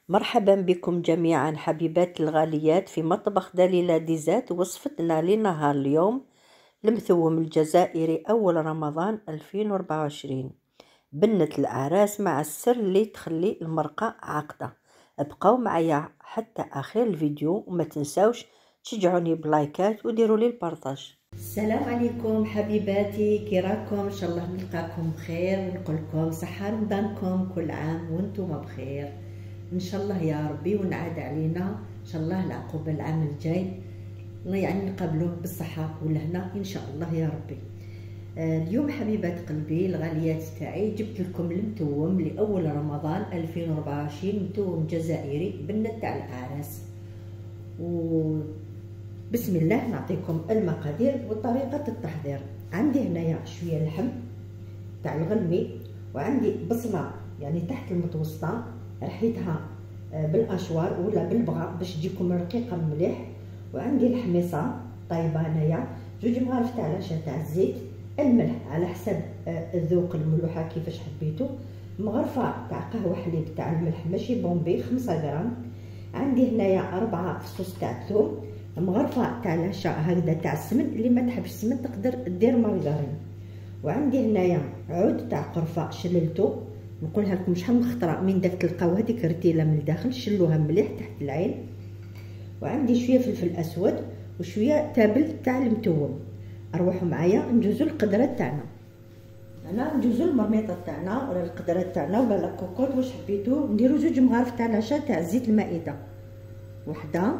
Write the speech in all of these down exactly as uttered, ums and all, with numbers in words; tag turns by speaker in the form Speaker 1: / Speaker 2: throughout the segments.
Speaker 1: مرحبا بكم جميعا حبيبات الغاليات في مطبخ دليلة ديزات. وصفتنا لنهار اليوم المثوم الجزائري أول رمضان ألفين وأربعة وعشرين، بنة الأعراس مع السر اللي تخلي المرقة عاقدة. ابقوا معايا حتى آخر الفيديو وما تنساوش تشجعوني بلايكات وديروا لي البارطاج. السلام عليكم حبيباتي، كي راكم؟ ان شاء الله نلقاكم بخير ونقول لكم صحة رمضانكم كل عام وانتم بخير ان شاء الله يا ربي، ونعاد علينا ان شاء الله العقوبة العام الجاي، يعني نقابلوه بالصحة والهنا ان شاء الله يا ربي. آه اليوم حبيبات قلبي الغاليات تاعي جبت لكم المتوم لاول رمضان ألفين وأربعة وعشرين، متوم جزائري بنة تاع الاعراس. و بسم الله نعطيكم المقادير وطريقة التحضير. عندي هنايا شوية لحم تاع الغلمي، وعندي بصلة يعني تحت المتوسطة رحيتها بالاشوار ولا بالبغاء باش تجيكم رقيقة مليح، وعندي الحميصة طايبة هنايا، جوج مغارف تاع العشاء تاع الزيت، الملح على حسب الذوق الملوحة كيفاش حبيتو، مغرفة تاع قهوة حليب تاع الملح ماشي بومبي خمسة غرام، عندي هنايا أربعة فصوص تاع الثوم، مغرفه تاع العشاء هكذا تاع السمن، اللي ما تحبش السمن تقدر دير مارغرين، وعندي هنايا عود تاع قرفه شللته، نقولها لكم شحال من خطره من داك تلقاو هذيك رتيله من الداخل، شلوها مليح تحت العين، وعندي شويه فلفل اسود وشويه تابل تاع المتوم. اروحوا معايا ندوزو القدره تاعنا، انا ندوزو المرميطه تاعنا ولا القدره تاعنا ولا لاكوكوط واش حبيتو. نديرو جوج مغارف تاع العشاء تاع زيت المائده، وحده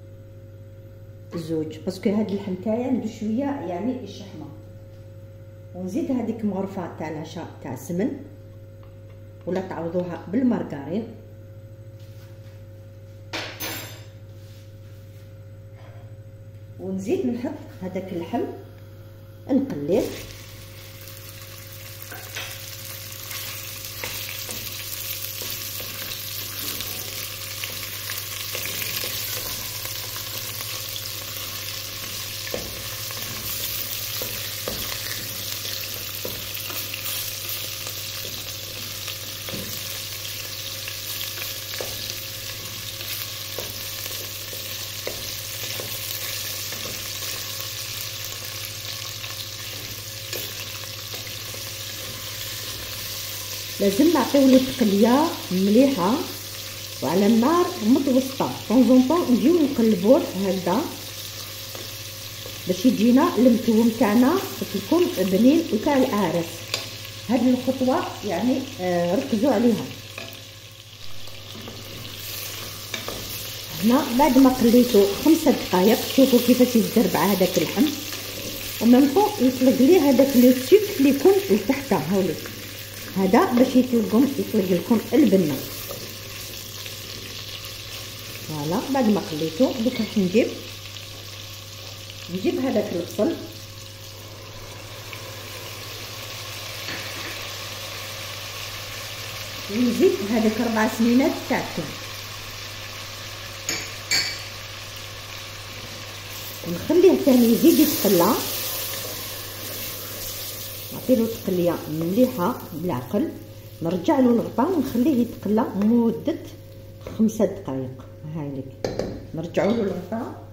Speaker 1: زوج باسكو هاد اللحم تاعي عنده شويه يعني الشحمه، ونزيد هذيك مغرفه تاع العشاء تاع السمن ولا تعوضوها بالمارغرين، ونزيد نحط هذاك اللحم نقليه، لازم نعطيولو تقليه مليحه وعلى النار متوسطه، طون طون نجيو نقلبوه هكذا باش يجينا المتوم تاعنا قلت لكم بنين وتاع الاعراس. هذه الخطوه يعني آه ركزوا عليها. هنا بعد ما قليتو خمسة دقائق شوفوا كيفاش يزربع هذاك اللحم، ومن فوق يطلق ليه هذاك لو سيك اللي يكون لتحت هاولي، هذا باش يطلقكم يطلق لكم البنه. فوالا بعد ما قليتو دوك راح نجيب نجيب هذاك البصل ونزيد هذاك ربع سنينات تاع الثوم، ونخليه ثاني يزيد يتقلى، نعطيلو تقليه مليحه بالعقل، نرجع له الغطاء ونخليه يتقلى مده خمسة دقائق. هايلك نرجعوا له الغطاء.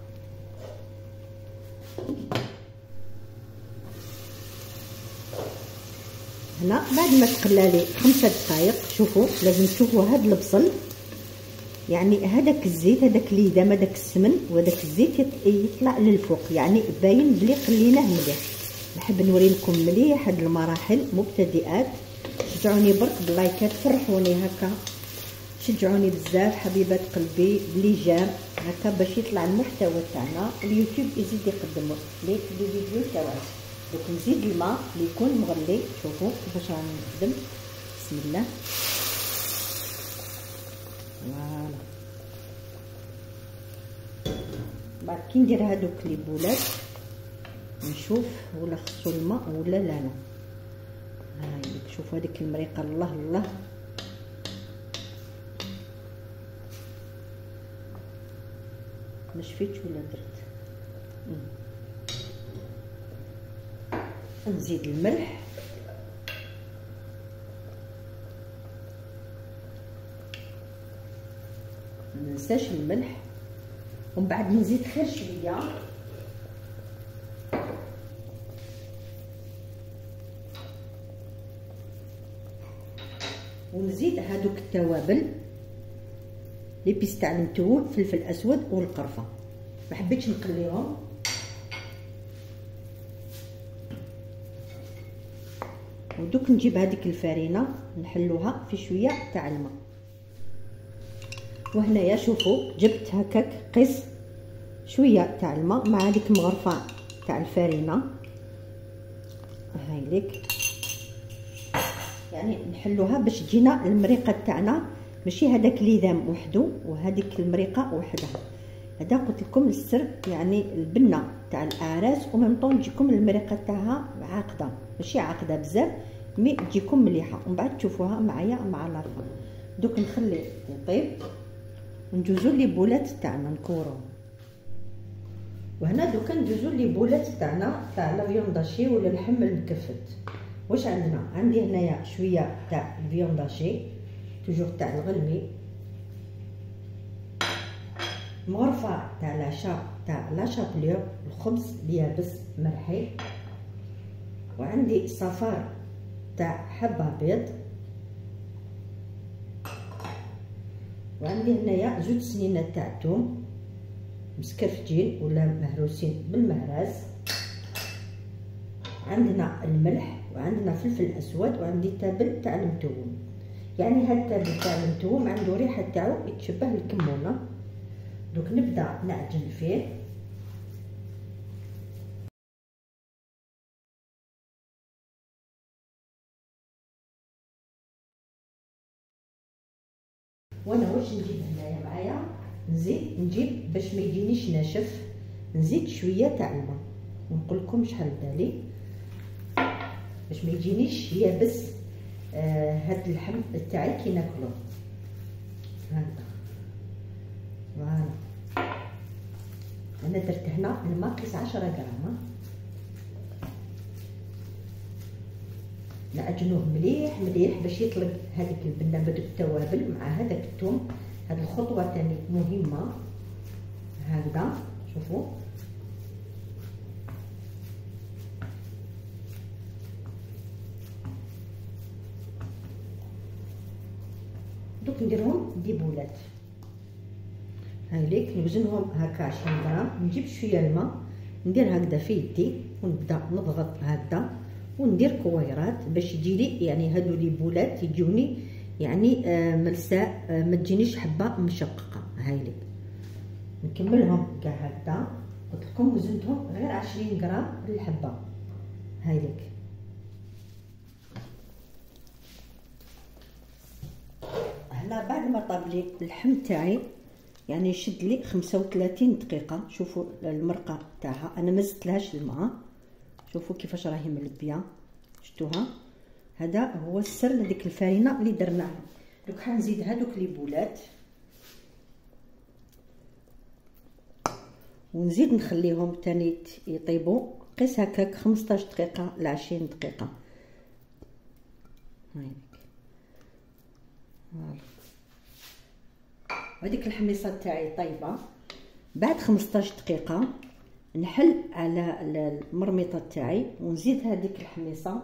Speaker 1: هنا بعد ما تقلى لي خمسة دقائق شوفوا لازم تشوفوا هذا البصل، يعني هذاك الزيت هذاك اللي يدام هذاك السمن وهذاك الزيت يطلع للفوق، يعني باين بلي قليناه مليح. نحب نوري لكم مليح هاد المراحل مبتدئات، شجعوني برك باللايكات، فرحوني هكا، شجعوني بزاف حبيبات قلبي بلي جام هكا باش يطلع المحتوى تاعنا اليوتيوب يزيد يقدم ليك لي فيديو تاعنا. دوك نزيد الماء اللي يكون مغلي، شوفوا كيفاش راني نخدم، بسم الله. فوالا بعد كي ندير هادوك لي بولات نشوف ولا خصو الماء ولا لا لا. هاي شوفوا هذيك المريقه الله الله، ما شفيتش ولا درت. نزيد الملح مننساش الملح، ومن بعد نزيد خير شويه ونزيد هادوك التوابل ليبيس تاع المتوم، فلفل اسود والقرفه. ما حبيتش نقليهم. ودوك نجيب هذيك الفرينه نحلوها في شويه تاع الماء. وهنايا شوفوا جبت هكاك قيس شويه تاع الماء مع هذيك مغرفه تاع الفرينه. هاي ليك يعني نحلوها باش تجينا المريقه تاعنا ماشي هذاك ليدام وحده وهذيك المريقه وحدها. هذا قلت لكم السر، يعني البنه تاع الاعراس وميم طون تجيكم المريقه تاعها عاقده، ماشي عاقده بزاف مي تجيكم مليحه، ومن بعد تشوفوها معايا مع لافا. دوك نخلي يطيب وندوزو لي بولات تاعنا نكوروهم. وهنا دوكا ندوزو لي بولات تاعنا تاع لا فيونداشي ولا اللحم المكفت. واش عندنا؟ عندي هنايا شويه تاع الفيونداشي توجور تاع الغلمي، مغرفه تاع لاشا تاع لاشابلور الخبز اليابس مرحي، وعندي صفار تاع حبه بيض، وعندي هنايا زوج سنينات تاع الثوم مسكرفجين ولا مهروسين بالمهراس، عندنا الملح وعندنا فلفل اسود، وعندي التابل تاع المتوم. يعني هاد التابل تاع المتوم عنده ريحه تاعو يتشبه الكمونه. دوك نبدا نعجن فيه. وانا واش نجيب هنايا معايا؟ نزيد نجيب باش ما يجينيش ناشف، نزيد شويه تاع الماء ونقول لكم شحال دالي باش ما يجينيش يابس. آه هاد اللحم تاعي كي ناكلو هكذا. فوالا انا درت هنا الماء قيس عشرة غرام. نعجنوه مليح مليح باش يطلق هذيك البنه بدوك التوابل مع هذاك الثوم. هذه الخطوه ثاني مهمه. هكذا شوفوا دوك نديرهم دي بولات. هاي ليك نوزنهم هكا عشرين غرام. نجيب شويه الماء ندير هكذا في يدي ونبدا نضغط هكذا وندير كويرات باش يجيلي يعني هادو لي بولات يجوني يعني آه ملساء، آه ما تجينيش حبه مشققه. هاي ليك نكملهم كاع هكذا. قلت لكم وزنتهم غير عشرين غرام للحبه. هاي ليك هنا بعد ما طاب لي اللحم تاعي يعني شد لي خمسة وثلاثين دقيقه. شوفوا المرقه تاعها انا ما زدتلهاش الماء، شوفوا كيفاش راهي ملبيه، شفتوها؟ هذا هو السر لديك الفرينه اللي درناها. دوك حنزيد هذوك لي بولات ونزيد نخليهم تاني يطيبوا قيس هكاك خمسطاش دقيقه ل عشرين دقيقه. هايليك هذيك الحميصه تاعي طيبه. بعد خمسطاش دقيقه نحل على المرميطه تاعي ونزيد هذيك الحميصه.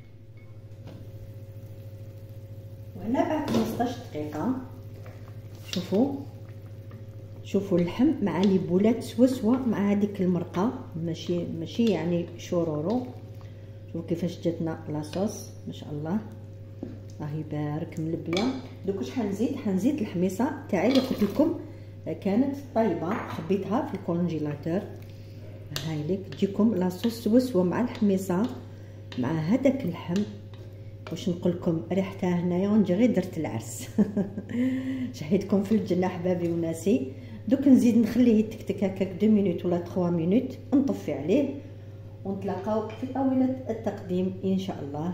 Speaker 1: وهنا بعد خمسطاش دقيقه شوفوا شوفوا اللحم مع لي بولات سوا سوا مع هذيك المرقه، ماشي ماشي يعني شورورو. شوفوا كيفاش جاتنا لاصوص ما شاء الله، الله يبارك ملبيه. دوك واش حنزيد؟ حنزيد الحميصه تاعي اللي قلت لكم كانت طيبه، خبيتها في الكونجيلاتور. هاي ليك تجيكم لاصوص سوا سوا مع الحميصه مع هذاك اللحم. واش نقول لكم ريحتها هنايا ونجي غير درت العرس. شهيتكم في الجنه حبابي وناسي. دوك نزيد نخليه يتكتك هكاك دو مينوت ولا ثلاثة مينوت، نطفي عليه ونتلاقاو في طاوله التقديم ان شاء الله.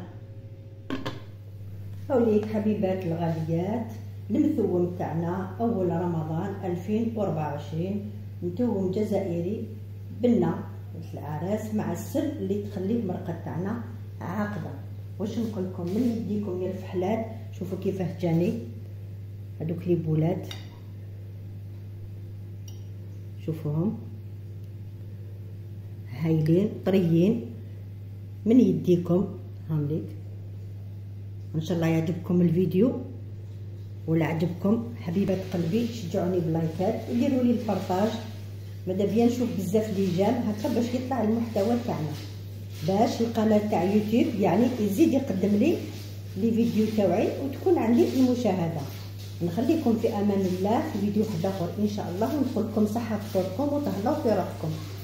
Speaker 1: هاوليك حبيبات الغاليات المثوم تاعنا اول رمضان ألفين وأربعة وعشرين، مثوم جزائري بنه الاعراس مع السل اللي تخلي المرقه تاعنا عاقده. واش نقول لكم من يديكم يا الفحلات. شوفوا كيفاه جاني هذوك لي بولات شوفوهم هايلين طريين من يديكم. هامليك ان شاء الله يعجبكم الفيديو، ولا عجبكم حبيبات قلبي شجعوني بلايكات وديروا لي البارطاج. ماذا بيا نشوف بزاف لي جام هكا باش يطلع المحتوى تاعنا، باش القناه تاع يوتيوب يعني يزيد يقدم لي لي فيديو تاوعي وتكون عندي المشاهده. نخليكم في امان الله في فيديو واحد اخر ان شاء الله، ونقول لكم صحه فطوركم وتهلاو في روحكم.